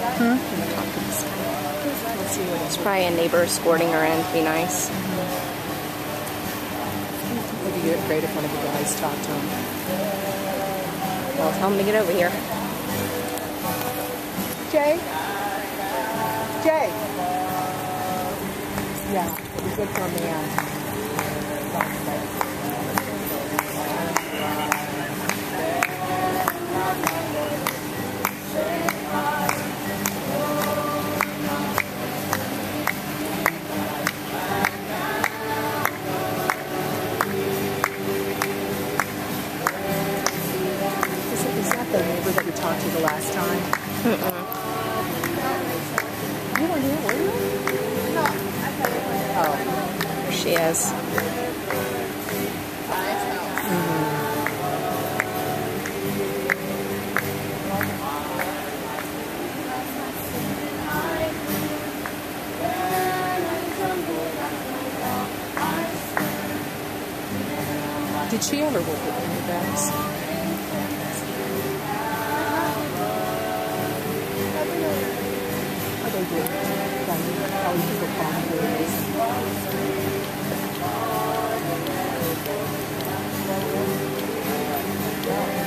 Hmm? Talk to this guy. Let's see what It's probably a neighbor escorting her in to be nice. It'd be great if one of the guys talked to him. Well, tell him to get over here. Jay? Jay? Yeah, it'd be good for a man. Is that the neighbor that we talked to the last time? You weren't here, were you? No. Oh. There she is. Did she ever work with any guys? Oh, they did. Probably people call me